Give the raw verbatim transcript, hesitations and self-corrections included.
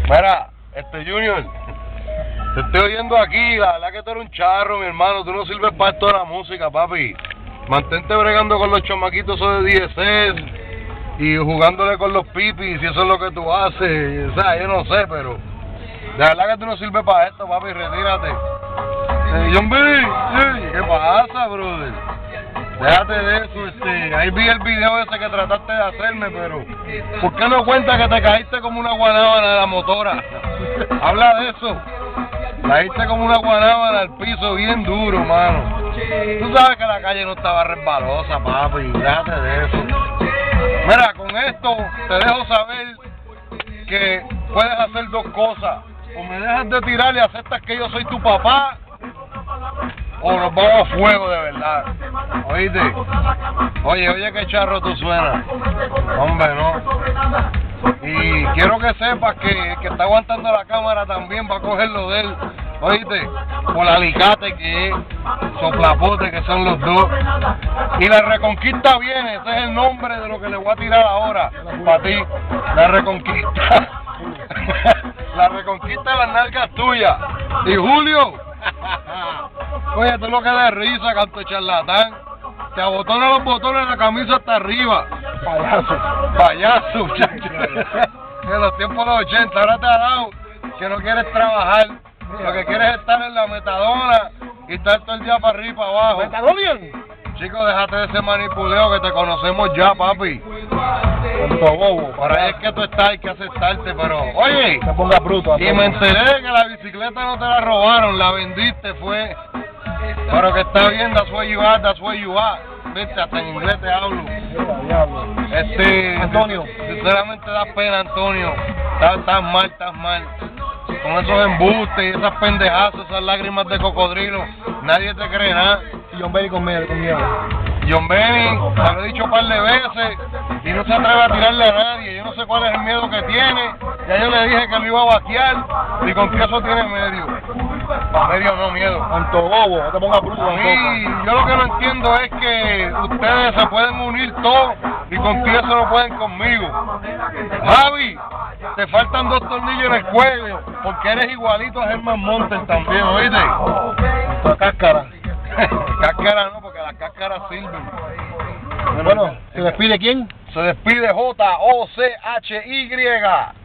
Mira, este Junior, te estoy oyendo aquí, la verdad que tú eres un charro, mi hermano, tú no sirves para toda la música, papi. Mantente bregando con los chamaquitos de D S S y jugándole con los pipis, si eso es lo que tú haces, o sea, yo no sé, pero de verdad que tú no sirves para esto, papi, retírate. Eh, John B, eh, ¿qué pasa, brother? Déjate de eso, este, ahí vi el video ese que trataste de hacerme, pero ¿por qué no cuentas que te caíste como una guanábana de la motora? Habla de eso. Caíste como una guanábana al piso bien duro, mano. Tú sabes que la calle no estaba resbalosa, papi, déjate de eso. Mira, con esto te dejo saber que puedes hacer dos cosas. O me dejas de tirar y aceptas que yo soy tu papá, o nos vamos a fuego de verdad. ¿Oíste? Oye, oye, qué charro tú suenas. Hombre, no. Y quiero que sepas que el que está aguantando la cámara también va a cogerlo de él. ¿Oíste? Por alicate que es, soplapote que son los dos. Y la Reconquista viene, ese es el nombre de lo que le voy a tirar ahora para ti. La Reconquista. La Reconquista de las nalgas tuyas. Y Julio. Oye, tú lo que da risa, canto charlatán. Te abotona los botones de la camisa hasta arriba. Payaso. Payaso, muchacho. En los tiempos de los ochenta, ahora te ha dado que no quieres trabajar. Lo que quieres es estar en la metadona y estar todo el día para arriba y para abajo. ¿Metadonian? Chico, déjate de ese manipuleo que te conocemos ya, papi. Tonto bobo. Por ahí es que tú estás, hay que aceptarte, pero... Oye, te ponga bruto. Y me enteré de que la bicicleta no te la robaron, la vendiste, fue... Pero que está bien, that's what you are, that's what you are. Viste, hasta en inglés te hablo. Este... Antonio. Sinceramente da pena, Antonio. Estás, estás mal, estás mal. Con esos embustes y esas pendejadas, esas lágrimas de cocodrilo, nadie te cree nada. Y John Benny con miedo, con miedo. John Benny, me lo he dicho un par de veces y no se atreve a tirarle a nadie. Yo no sé cuál es el miedo que tiene. Ya yo le dije que lo iba a vaquear y con qué eso tiene medio. Medio no miedo. Tanto bobo, no te pongas bruto. A mí, yo lo que no entiendo es que ustedes se pueden unir todos y con qué eso no pueden conmigo. Javi, te faltan dos tornillos en el cuello porque eres igualito a Germán Montes también, ¿oíste? La cáscara. Cáscara no, porque las cáscaras sirven. Bueno, ¿se despide quién? Se despide J O C H Y.